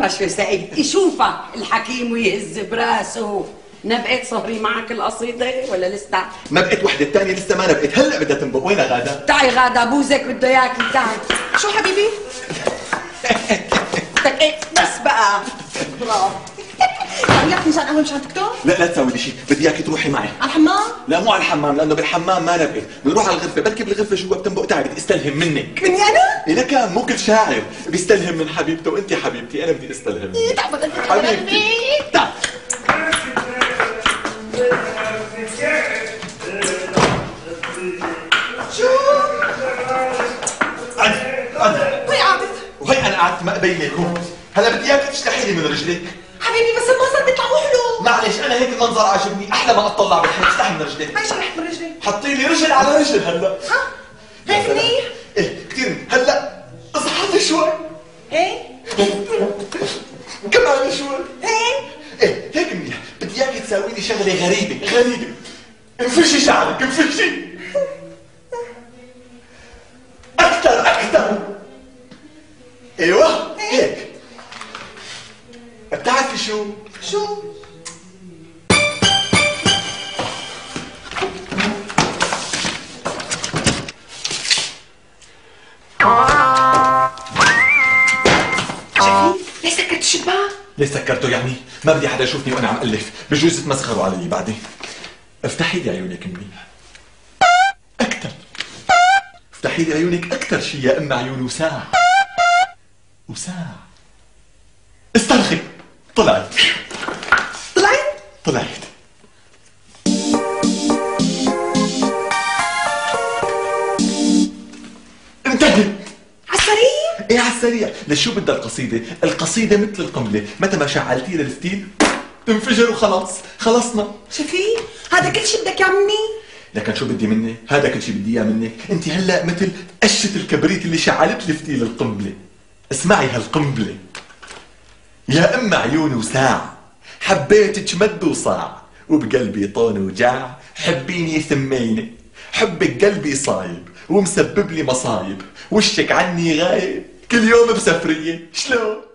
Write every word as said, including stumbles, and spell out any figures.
يلا شو سعيد يشوفها الحكيم ويهز براسه. نبقت صهري معك القصيدة ولا لسه؟ نبقت وحدة الثانية لسه ما نبقت، هلا بدها تنبق. وينها غادة؟ تعي غادة بوزك بده اياكي تعي. شو حبيبي؟ بدك ايه بس بقى. برافو. سوي لك فنجان قهوة مشان تكتب؟ لا لا تسوي لي شيء، بدي اياكي تروحي معي. على الحمام؟ لا مو على الحمام، لانه بالحمام ما نبقت، بنروح على الغرفة، بركي بالغرفة جوا بتنبق. تعي بدي استلهم منك. مني انا؟ إيه لك مو كل شاعر بيستلهم من حبيبته، وانت حبيبتي انا بدي استلهم منك. تعال حبيبتي تعال. شو؟ قعد قعد. وهي قعدت. وهي انا قعدت ما بينكم. هلا بدي اياك تشلحي لي من رجليك. حبيبي بس المنظر بيطلع مو حلو. معلش انا هيك المنظر عاجبني، احلى ما اطلع بالحيط. اشلحي من رجليك. هاي شرحت من رجلي. حطي لي رجل على رجل هلا. ها؟ هيك منيح؟ ايه كثير. هلا اصحطي شوي. هيك؟ كمان شوي. هيك؟ ايه هيك منيح. بدي اياك تساوي لي شغله غريبه غريبه. انفشي شعرك انفشي. اكثر اكثر. ايوه هيك. بتعرفي شو؟ شو؟ شايفين؟ ليه سكرت الشباك؟ ليه سكرته يعني؟ ما بدي حدا يشوفني وانا عم الف، بجوز تمسخروا علي بعدين. افتحي لي عيونك منيح. اكثر. افتحي لي عيونك اكثر شيء يا ام عيون وساع. وساع. استرخي. طلعت. طلعت؟ طلعت. انتهت. عالسريع؟ ايه على السريع. لشو بدها القصيدة؟ القصيدة مثل القنبلة، متى ما شعلتيها للفتيل تنفجر وخلاص، خلصنا. شايفين؟ هذا كل شيء بدك اياه مني؟ لكن شو بدي منك؟ هذا كل شيء بدي اياه منك، انت هلا مثل قشة الكبريت اللي شعلت لفتيل القنبلة. اسمعي هالقنبلة. يا ام عيون وساع، حبيتك مد وصاع، وبقلبي طون وجاع، حبيني ثميني، حبك قلبي صايب ومسبب لي مصايب، وشك عني غايب، كل يوم بسفرية، شلون؟